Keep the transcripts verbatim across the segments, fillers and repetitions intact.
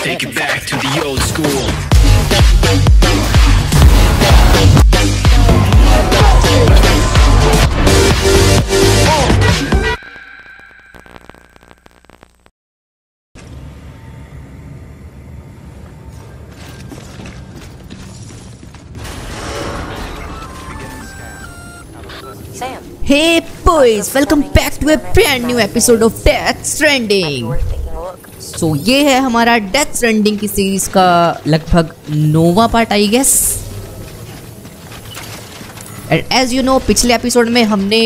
take it back to the old school. Sam. Hey boys, welcome back to a brand new episode of Death Stranding. So ये है हमारा Death Stranding की series का लगभग नौवां part I guess. And as you know पिछले episode में हमने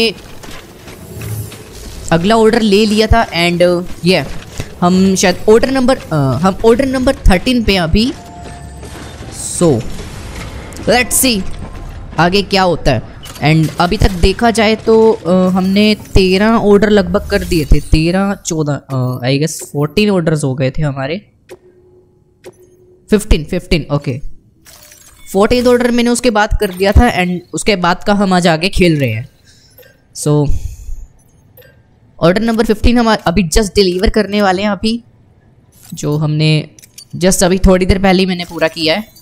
अगला ऑर्डर ले लिया था एंड ये yeah, हम शायद ऑर्डर नंबर हम ऑर्डर नंबर थर्टीन पे अभी। सो लेट्स सी आगे क्या होता है। एंड अभी तक देखा जाए तो uh, हमने तेरह ऑर्डर लगभग कर दिए थे, तेरह चौदह आई गेस फोर्टीन ऑर्डर्स हो गए थे हमारे। Fifteen fifteen okay fourteen order मैंने उसके बाद कर दिया था एंड उसके बाद का हम आज आगे खेल रहे हैं। सो ऑर्डर नंबर फिफ्टीन हम अभी जस्ट डिलीवर करने वाले हैं, अभी जो हमने जस्ट अभी थोड़ी देर पहले ही मैंने पूरा किया है।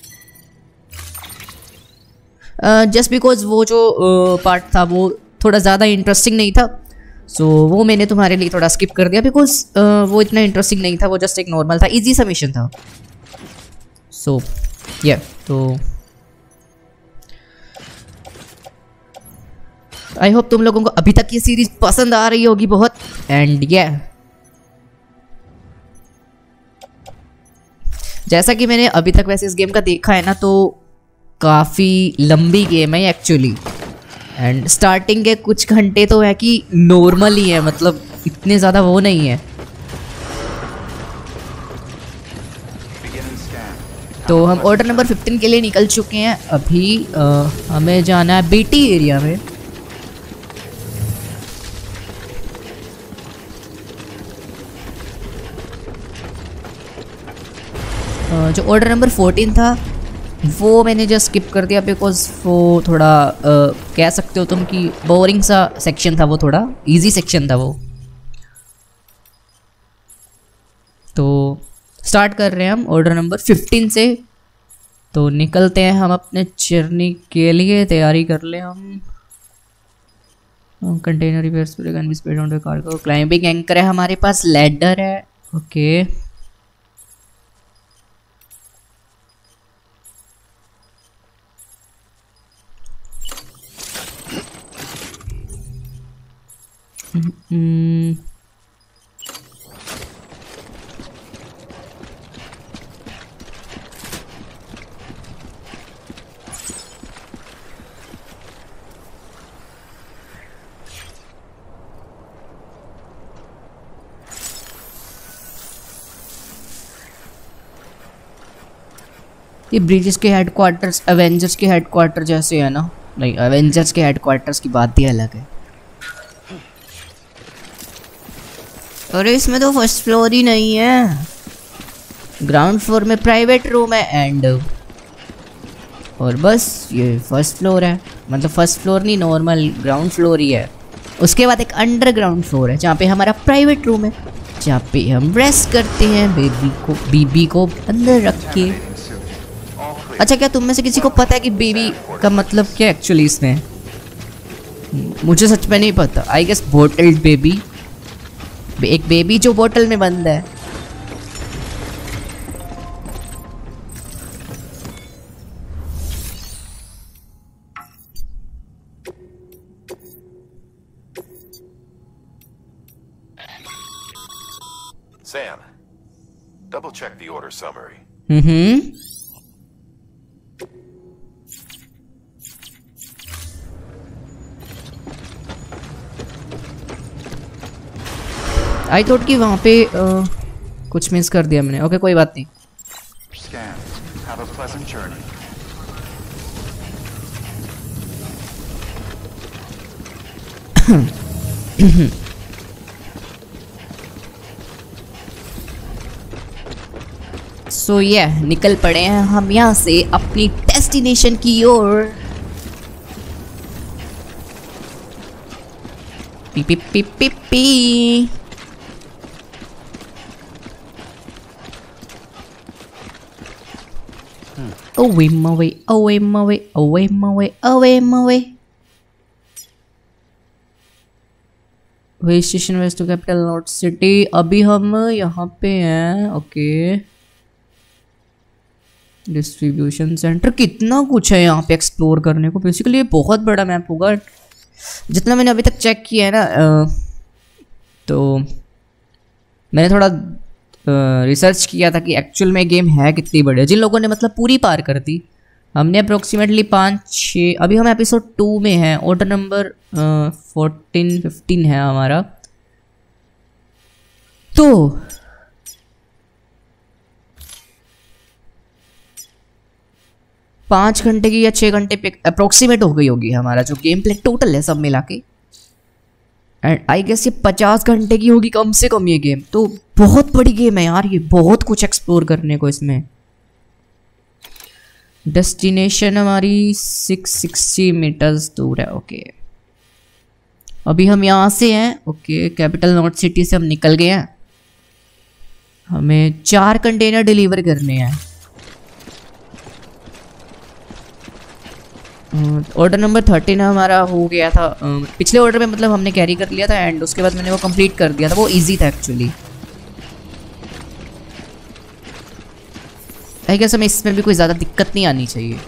जस्ट uh, बिकॉज वो जो पार्ट uh, था वो थोड़ा ज़्यादा इंटरेस्टिंग नहीं था, सो so, वो मैंने तुम्हारे लिए थोड़ा स्किप कर दिया बिकॉज uh, वो इतना इंटरेस्टिंग नहीं था, वो जस्ट एक नॉर्मल था, इजी सा मिशन था। सो so, या yeah, तो आई होप तुम लोगों को अभी तक ये सीरीज पसंद आ रही होगी बहुत। एंड या yeah, जैसा कि मैंने अभी तक वैसे इस गेम का देखा है ना, तो काफ़ी लंबी गेम है एक्चुअली। एंड स्टार्टिंग के कुछ घंटे तो है कि नॉर्मल ही है, मतलब इतने ज़्यादा वो नहीं है। तो हम ऑर्डर नंबर फिफ्टीन के लिए निकल चुके हैं अभी। आ, हमें जाना है बीटी एरिया में। आ, जो ऑर्डर नंबर फोर्टीन था वो मैंने जस्ट स्किप कर दिया बिकॉज वो थोड़ा uh, कह सकते हो तुम कि बोरिंग सा सेक्शन था, वो थोड़ा इजी सेक्शन था वो। तो स्टार्ट कर रहे हैं हम ऑर्डर नंबर फिफ्टीन से। तो निकलते हैं हम अपने जर्नी के लिए, तैयारी कर ले हम। Container repairs can be spread on the cargo, climbing anchor है हमारे पास, लैडर है ओके okay. Mm. ये ब्रिटिश के हेडक्वार्टर्स एवेंजर्स के हेडक्वार्टर जैसे है ना, लाइक एवेंजर्स के हेडक्वार्टर्स की बात ही अलग है। अरे इसमें तो फर्स्ट फ्लोर ही नहीं है, ग्राउंड फ्लोर में प्राइवेट रूम है एंड और बस ये फर्स्ट फ्लोर है, मतलब फर्स्ट फ्लोर नहीं नॉर्मल ग्राउंड फ्लोर ही है। उसके बाद एक अंडरग्राउंड फ्लोर है जहाँ पे हमारा प्राइवेट रूम है, जहाँ पे हम रेस्ट करते हैं बेबी को बीबी को अंदर रख के। अच्छा क्या तुम में से किसी को पता है कि बेबी का मतलब क्या एक्चुअली इसमें? मुझे सच में नहीं पता। आई गेस बोटल्ड बेबी, एक बेबी जो बोतल में बंद है। Sam, double check the order summary. Hmm I thought कि वहाँ पे uh, कुछ मिस कर दिया मैंने। ओके कोई बात नहीं। Scan. Have a pleasant journey. सो ये निकल पड़े हैं हम यहाँ से अपनी डेस्टिनेशन की ओर। पी पी पी पी पी away my way, away my way, away my way, away my way. Way station west to capital knot city. अभी हम यहाँ पे हैं। ओके, डिस्ट्रीब्यूशन सेंटर, कितना कुछ है यहाँ पे एक्सप्लोर करने को। बेसिकली ये बहुत बड़ा मैप होगा जितना मैंने अभी तक चेक किया है ना। तो मैंने थोड़ा रिसर्च किया था कि एक्चुअल में गेम है कितनी बड़ी है। जिन लोगों ने मतलब पूरी पार कर दी, हमने अप्रोक्सीमेटली पाँच छः, अभी हम एपिसोड टू में हैं। ऑर्डर नंबर फोर्टीन फिफ्टीन है हमारा। तो पाँच घंटे की या छः घंटे पे अप्रोक्सीमेट हो गई होगी हमारा जो गेम प्ले टोटल है सब मिला के। एंड आई गेस ये पचास घंटे की होगी कम से कम ये गेम। तो बहुत बड़ी गेम है यार ये, बहुत कुछ एक्सप्लोर करने को इसमें। डेस्टिनेशन हमारी सिक्स सिक्सटी मीटर्स दूर है। ओके, अभी हम यहाँ से हैं। ओके, कैपिटल नॉट सिटी से हम निकल गए हैं। हमें चार कंटेनर डिलीवर करने हैं। ऑर्डर नंबर थर्टीन हमारा हो गया था पिछले ऑर्डर में, मतलब हमने कैरी कर लिया था एंड उसके बाद मैंने वो कंप्लीट कर दिया था। वो इजी था एक्चुअली। आई गेस हमें इसमें भी कोई ज़्यादा दिक्कत नहीं आनी चाहिए।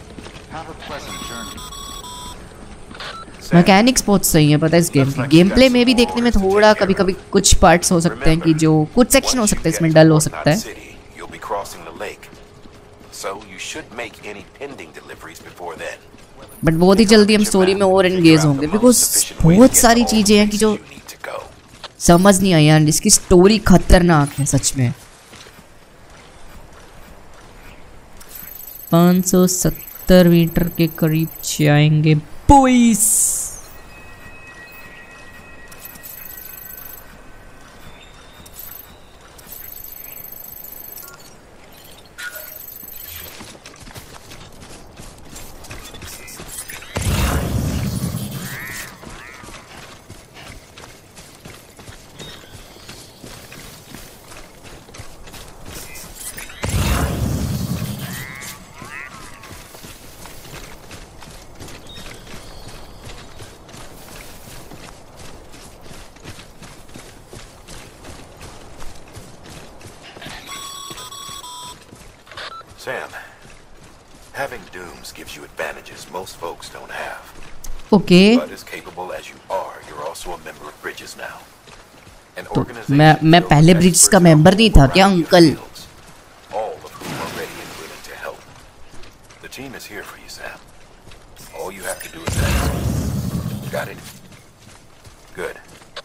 मैकेनिक्स बहुत सही है पता है इस गेम की। गेम प्ले में भी देखने में थोड़ा कभी कभी कुछ पार्ट्स हो सकते हैं कि जो कुछ सेक्शन हो सकता है इसमें डल हो सकता है, बट बहुत ही जल्दी हम स्टोरी में और एंगेज होंगे बिकॉज बहुत सारी चीज़ें हैं कि जो समझ नहीं आई यार। इसकी स्टोरी खतरनाक है सच में। पाँच सौ सत्तर मीटर के करीब जाएंगे boys. Sam, having dooms gives you advantages most folks don't have. Okay. But as capable as you are, you're also a member of Bridges now. An तो organization मैं मैं पहले ब्रिज का मेंबर नहीं था क्या uncle? All of whom are ready and willing to help. The team is here for you, Sam. All you have to do is ask. Got it? Good.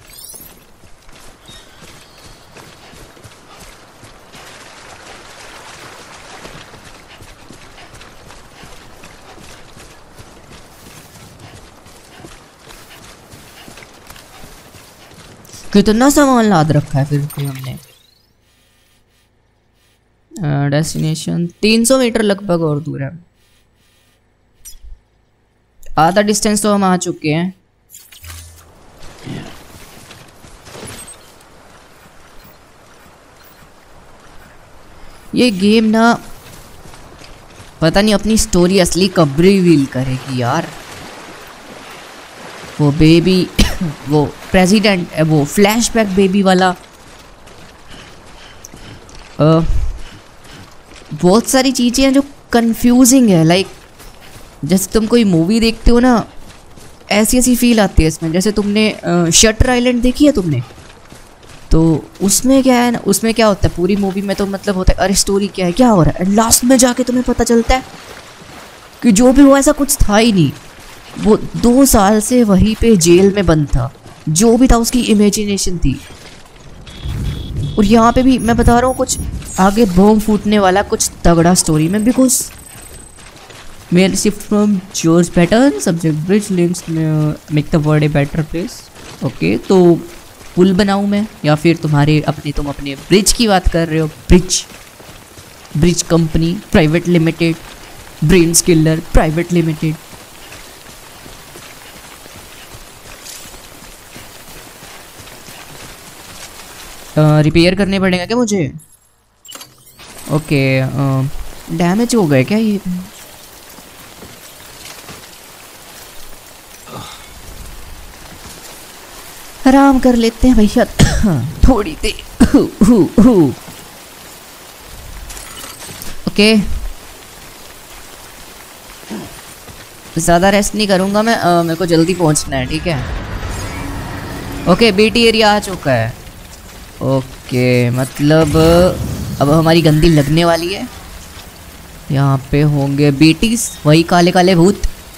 कितना सामान लाद रखा है फिर भी हमने। डेस्टिनेशन तीन सौ मीटर लगभग और दूर है। आधा डिस्टेंस तो हम आ चुके हैं। ये गेम ना पता नहीं अपनी स्टोरी असली कब रिवील करेगी यार। वो बेबी वो प्रेसिडेंट वो फ्लैशबैक बेबी वाला आ, बहुत सारी चीज़ें हैं जो कंफ्यूजिंग है। लाइक जैसे तुम कोई मूवी देखते हो ना, ऐसी ऐसी फील आती है इसमें। जैसे तुमने शटर आइलैंड देखी है तुमने, तो उसमें क्या है ना, उसमें क्या होता है पूरी मूवी में तो मतलब होता है अरे स्टोरी क्या है क्या हो रहा है, एंड लास्ट में जाके तुम्हें पता चलता है कि जो भी हुआ ऐसा कुछ था ही नहीं। वो दो साल से वहीं पे जेल में बंद था, जो भी था उसकी इमेजिनेशन थी। और यहाँ पे भी मैं बता रहा हूँ कुछ आगे बम फूटने वाला कुछ तगड़ा स्टोरी में। Because mayor shift from George pattern subject bridge links make the world a better place. Okay, तो पुल बनाऊँ मैं या फिर तुम्हारे अपने तुम अपने ब्रिज की बात कर रहे हो? Bridge bridge company private limited, brain skiller private limited. Repair करने पड़ेगा क्या मुझे? ओके, डैमेज हो गए क्या ये? आराम कर लेते हैं भैया थोड़ी देर। ओके ज़्यादा रेस्ट नहीं करूँगा मैं, आ, मेरे को जल्दी पहुँचना है, ठीक है। ओके बीटी एरिया आ चुका है। ओके मतलब अब हमारी गंदी लगने वाली है। यहाँ पे होंगे बीटीज, वही काले काले भूत।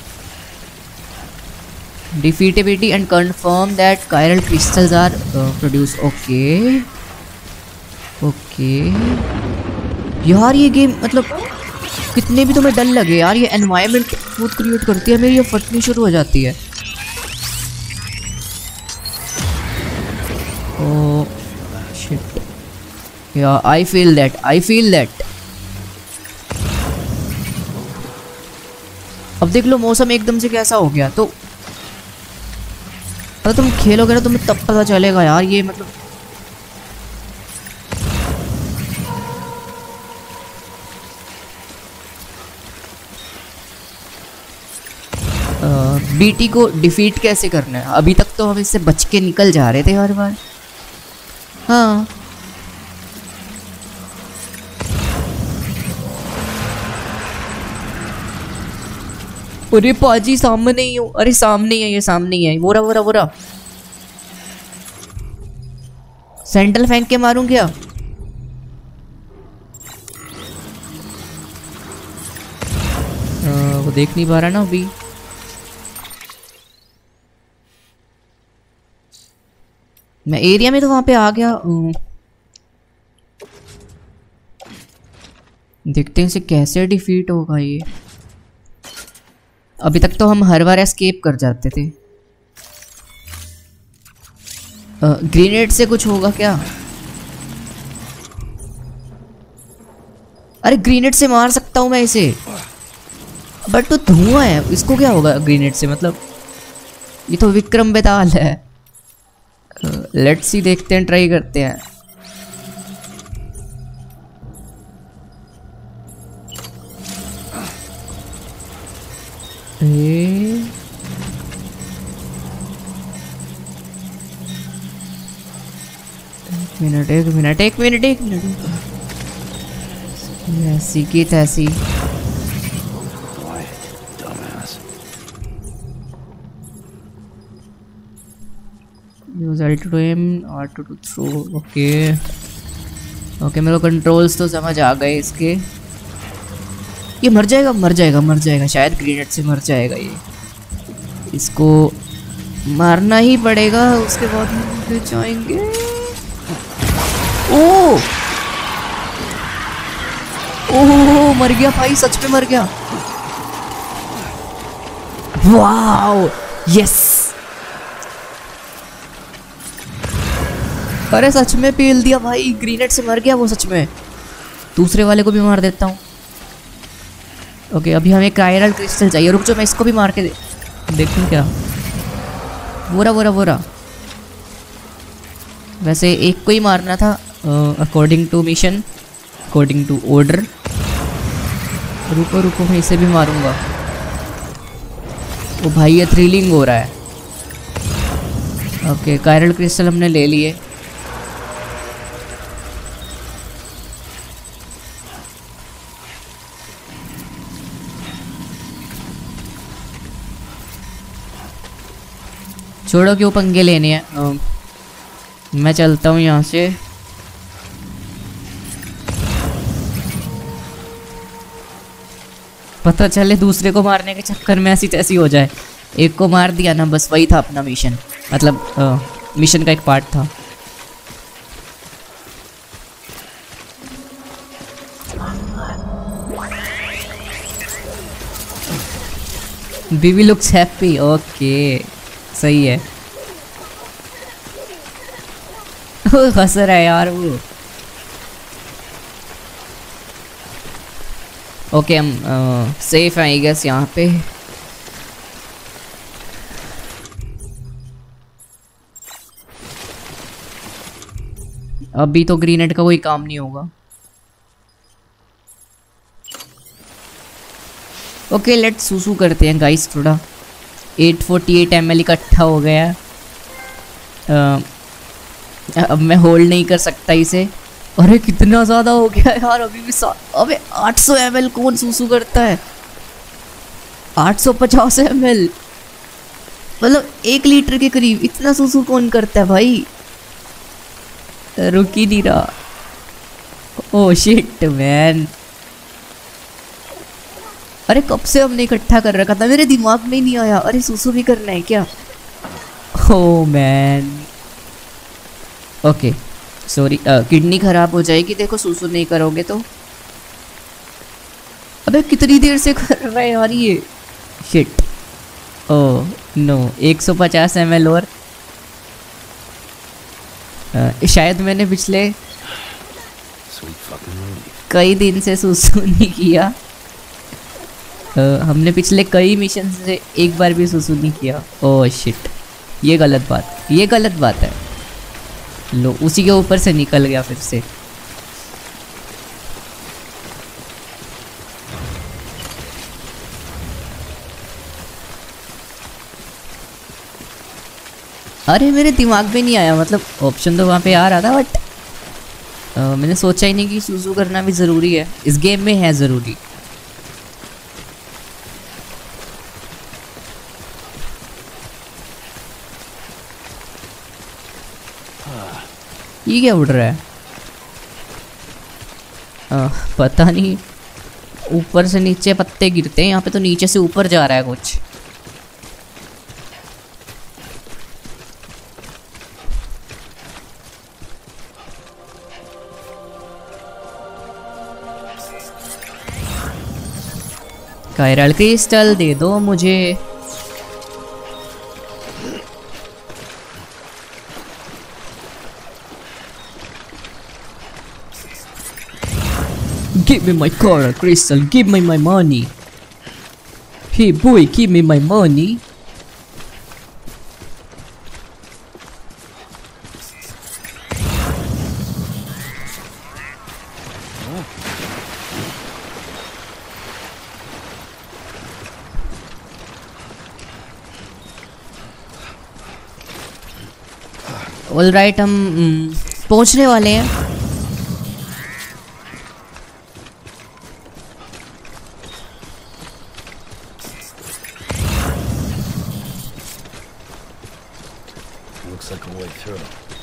Defeat BT and confirm that chiral crystals are produce. Okay okay यार ये गेम मतलब कितने भी तुम्हें डर लगे यार, ये एनवायरनमेंट खुद क्रिएट करती है, मेरी ये फटनी शुरू हो जाती है। Oh shit yeah I feel that I feel that अब देख लो मौसम एकदम से कैसा हो गया। तो अगर तुम खेलोगे ना तुम्हें तब पता चलेगा यार, ये मतलब बीटी को डिफीट कैसे करना है। अभी तक तो हम इससे बच के निकल जा रहे थे हर बार। हाँ अरे पाजी सामने ही हो, अरे सामने ही है, ये सामने ही है। बोरा बोरा बोरा सेंट्रल फेंक के मारूं क्या? आ, वो देख नहीं पा रहा ना अभी। मैं एरिया में तो वहां पे आ गया। देखते हैं इसे कैसे डिफीट होगा ये। अभी तक तो हम हर बार एस्केप कर जाते थे। ग्रेनेड से कुछ होगा क्या? अरे ग्रेनेड से मार सकता हूं मैं इसे, बट तो धुआं है, इसको क्या होगा ग्रेनेड से? मतलब ये तो विक्रम बेताल है। लेट्स सी देखते हैं, ट्राई करते हैं। ए? एक मिनट एक मिनट एक मिनट एक मिनट ऐसी की तैसी। यूज अल्ट टू एम और two to throw. Okay okay मेरे को कंट्रोल्स तो समझ आ गए इसके। ये मर जाएगा मर जाएगा मर जाएगा शायद, ग्रेनेड से मर जाएगा ये। इसको मारना ही पड़ेगा, उसके बाद हम जाएंगे। ओह ओह मर गया भाई, सच में मर गया। वाओ यस, अरे सच में पील दिया भाई, ग्रेनेड से मर गया वो सच में। दूसरे वाले को भी मार देता हूँ। ओके अभी हमें कायरल क्रिस्टल चाहिए, रुक जाओ मैं इसको भी मार के दे, देखूँ क्या। बोरा बोरा बोरा वैसे एक को ही मारना था according to mission, according to order. रुको रुको मैं इसे भी मारूंगा। ओ भाई ये थ्रिलिंग हो रहा है। ओके कायरल क्रिस्टल हमने ले लिए। छोड़ो क्यों पंगे लेने हैं, मैं चलता हूँ यहाँ से। पता चले दूसरे को मारने के चक्कर में ऐसी तैसी हो जाए। एक को मार दिया ना बस, वही था अपना मिशन, मतलब आ, मिशन का एक पार्ट था। बीवी लुक्स हैप्पी। ओके सही है। हंस रहा है यार वो। ओके हम सेफ हैं आई गेस यहाँ पे। अभी तो ग्रेनेड का कोई काम नहीं होगा। ओके लेट्स सुसु करते हैं गाइस थोड़ा। आठ सौ अड़तालीस एम एल इकट्ठा हो गया। अब मैं होल्ड नहीं कर सकता इसे। अरे कितना ज़्यादा हो गया यार अभी भी। अबे आठ सौ एम एल कौन सूसू करता है? आठ सौ पचास एम एल मतलब एक लीटर के करीब। इतना सूसू कौन करता है भाई? रुक ही नहीं रहा। Oh shit man. अरे कब से हमने इकट्ठा कर रखा था, मेरे दिमाग में ही नहीं आया। अरे सूसू भी करना है क्या? Oh man. Okay sorry, kidney खराब हो जाएगी देखो सूसू नहीं करोगे तो। अबे कितनी देर से कर रहा है यार ये। शिट। Oh no. एक सौ पचास एम एल और। uh, शायद मैंने पिछले कई दिन से सूसू नहीं किया। uh, हमने पिछले कई मिशन से एक बार भी सूसू नहीं किया। ओह शिट, ये गलत बात, ये गलत बात है। लो उसी के ऊपर से निकल गया फिर से। अरे मेरे दिमाग में नहीं आया, मतलब ऑप्शन तो वहाँ पे आ रहा था बट uh, मैंने सोचा ही नहीं कि सूसू करना भी ज़रूरी है। इस गेम में है ज़रूरी। ये क्या उड़ रहा है? आ, पता नहीं, ऊपर से नीचे पत्ते गिरते हैं। यहाँ पे तो नीचे से ऊपर जा रहा है कुछ। कायरल क्रिस्टल दे दो मुझे। Give me my coral crystal, give me my money. Hey boy, give me my money. All right, हम पहुंचने वाले हैं। Looks like a way through.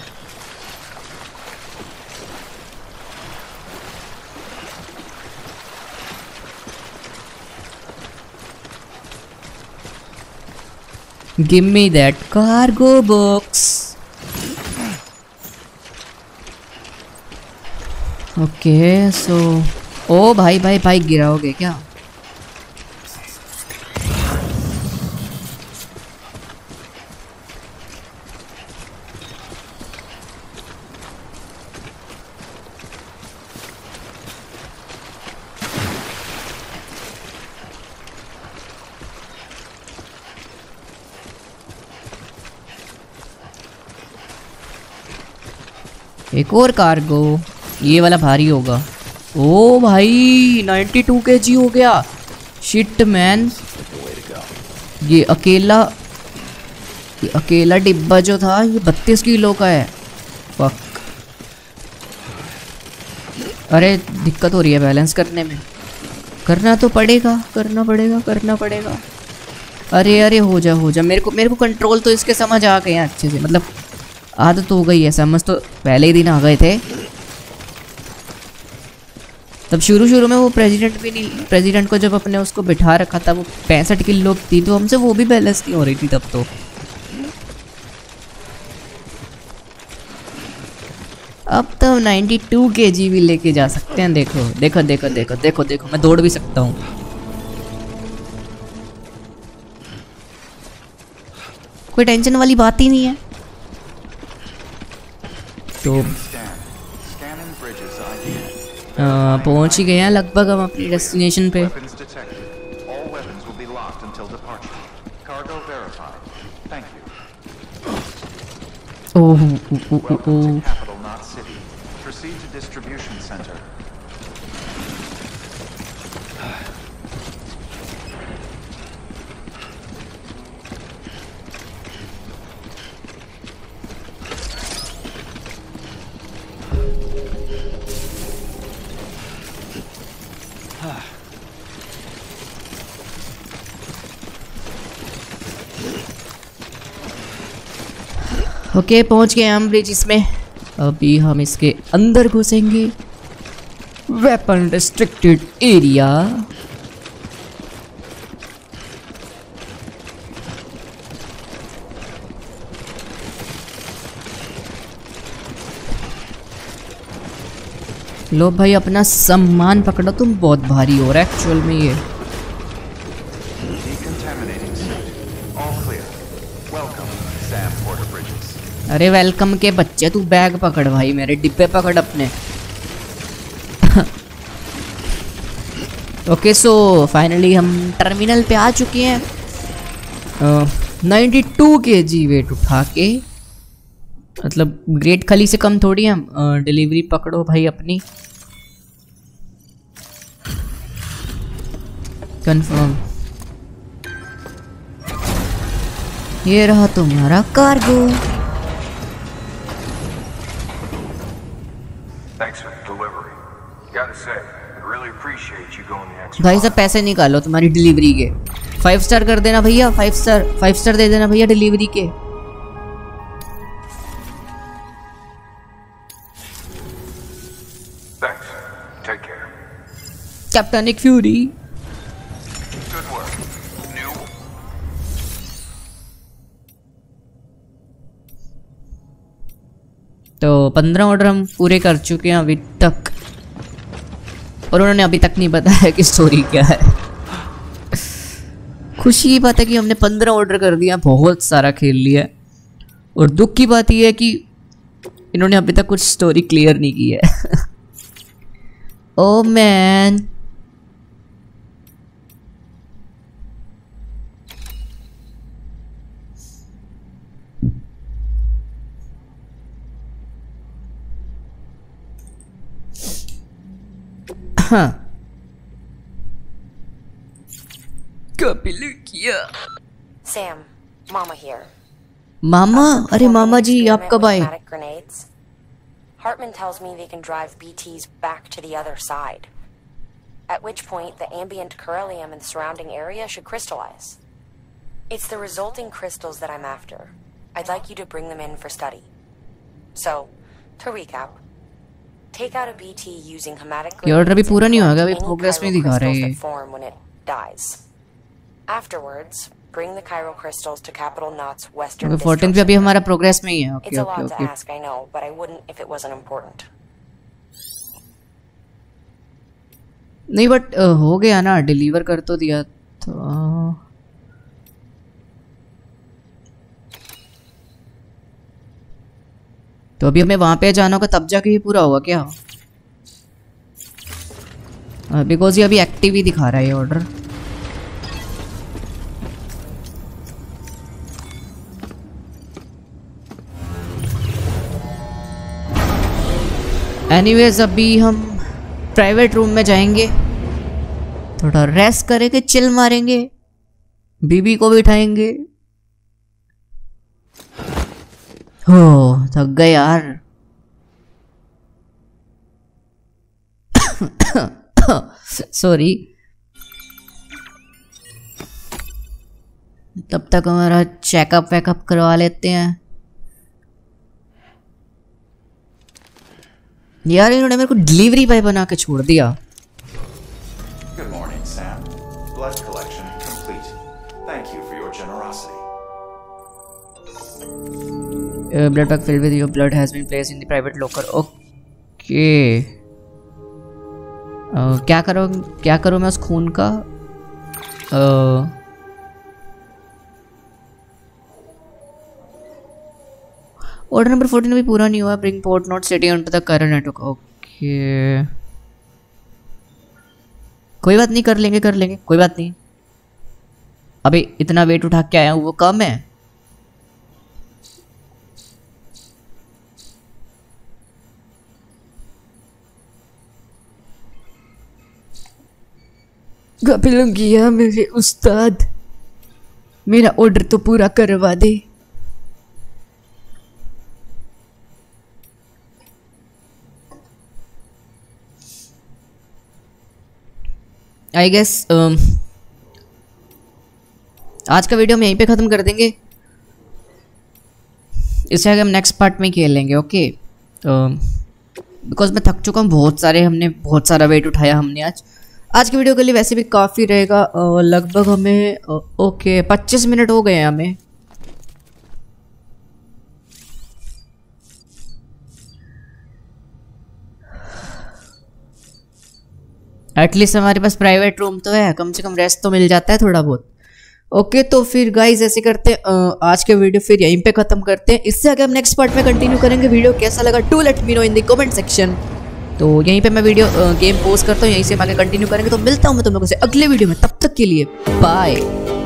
Give me that cargo box. Okay so ओ भाई भाई भाई गिराओगे क्या? एक और कार्गो, ये वाला भारी होगा। ओ भाई बानवे केजी हो गया। शिट मैन, ये अकेला ये अकेला डिब्बा जो था ये बत्तीस किलो का है। फक। अरे दिक्कत हो रही है बैलेंस करने में। करना तो पड़ेगा करना पड़ेगा करना पड़ेगा। अरे अरे हो जा हो जा। मेरे को मेरे को कंट्रोल तो इसके समझ आ गए हैं अच्छे से, मतलब आदत हो गई है। समझ तो पहले ही दिन आ गए थे। तब शुरू शुरू में वो प्रेसिडेंट भी नहीं, प्रेसिडेंट को जब अपने उसको बिठा रखा था वो पैंसठ किलो थी तो हमसे वो भी बैलेंस नहीं हो रही थी तब तो। अब तो बानवे केजी भी लेके जा सकते हैं। देखो देखो देखो देखो देखो देखो मैं दौड़ भी सकता हूँ। कोई टेंशन वाली बात ही नहीं है। तो पहुंच ही गए हैं लगभग हम अपनी डेस्टिनेशन पे। ओह ओह ओह ओके पहुंच गए हम ब्रिज इसमें। अभी हम इसके अंदर घुसेंगे। Weapon restricted area. लो भाई अपना सम्मान पकड़ो, तुम बहुत भारी हो रहा है एक्चुअल में ये। अरे वेलकम के बच्चे, तू बैग पकड़ भाई, मेरे डिब्बे पकड़ अपने। ओके सो फाइनली हम टर्मिनल पे आ चुके हैं। नाइन्टी टू के जी वेट उठा के, मतलब ग्रेट खली से कम थोड़ी हम। डिलीवरी पकड़ो भाई अपनी। कंफर्म। ये रहा तुम्हारा कार्गो। भाई साहब पैसे निकालो तुम्हारी डिलीवरी के। फाइव स्टार कर देना भैया, फाइव स्टार फाइव स्टार दे देना भैया डिलीवरी के। Captain Nick Fury. तो पंद्रह ऑर्डर हम पूरे कर चुके हैं अभी तक, और उन्होंने अभी तक नहीं बताया कि स्टोरी क्या है। खुशी की बात है कि हमने पंद्रह ऑर्डर कर दिया, बहुत सारा खेल लिया। और दुख की बात यह है कि इन्होंने अभी तक कुछ स्टोरी क्लियर नहीं की है। Oh man. हाँ किया। Sam, Mama here. मामा? अरे मामा जी आप कब आए? Hartman tells me they can drive B Ts back to the other side. At which point the ambient beryllium in the surrounding area should crystallize. It's the resulting crystals that I'm after. I'd like you to bring them in for study. So, to recap. Take out a B T using hematic. ये order भी पूरा नहीं होगा, अभी progress में दिखा रहे हैं। form when it dies. Afterwards, bring the chiral crystals to Capital Knot's western. Okay, fourteen भी अभी हमारा प्रोग्रेस में ही है। Okay, okay, okay. It's a lot to ask, I know, but I wouldn't if it wasn't important. नहीं but हो गया ना, deliver कर तो दिया तो। तो अभी हमें वहां पे जाना होगा, तब जाके ये पूरा होगा क्या? बिकॉज ये अभी एक्टिव ही दिखा रहा है ये ऑर्डर। एनीवेज अभी हम प्राइवेट रूम में जाएंगे, थोड़ा रेस्ट करेंगे, चिल मारेंगे, बीबी को बिठाएंगे। हो थक गए यार। सॉरी। तब तक हमारा चेकअप वेकअप करवा लेते हैं। यार इन्होंने मेरे को डिलीवरी बॉय बना के छोड़ दिया। Good morning, Sam. Blood collection complete. Thank you for your generosity. Uh, blood bag filled with your blood has been placed in the private locker. Okay. Uh, क्या करो क्या करूँ मैं उस खून का? uh, ऑर्डर नंबर फोर्टीन अभी पूरा नहीं हुआ। Bring port knot city on to the current network. Okay कोई बात नहीं, कर लेंगे कर लेंगे कोई बात नहीं। अबे इतना वेट उठा के आया हूँ, वो कम है। गया मेरे उस्ताद, मेरा ऑर्डर तो पूरा करवा दे। आई गेस um, आज का वीडियो हम यहीं पे ख़त्म कर देंगे। इसे आगे हम नेक्स्ट पार्ट में खेलेंगे। ओके, बिकॉज मैं थक चुका हूँ बहुत सारे, हमने बहुत सारा वेट उठाया हमने आज। आज की वीडियो के लिए वैसे भी काफ़ी रहेगा, लगभग हमें ओके पच्चीस मिनट हो गए हैं हमें। एटलीस्ट हमारे पास प्राइवेट रूम तो है, कम से कम रेस्ट तो मिल जाता है थोड़ा बहुत। ओके okay, तो फिर गाइज ऐसे करते हैं, आज के वीडियो फिर यहीं पे खत्म करते हैं। इससे आगे हम नेक्स्ट पार्ट में कंटिन्यू करेंगे। वीडियो कैसा लगा do let me know in the comment section. तो यहीं पे मैं वीडियो गेम पोस्ट करता हूँ, यहीं से हम आगे कंटिन्यू करेंगे। तो मिलता हूँ मैं तुम लोगों से अगले वीडियो में, तब तक के लिए बाय।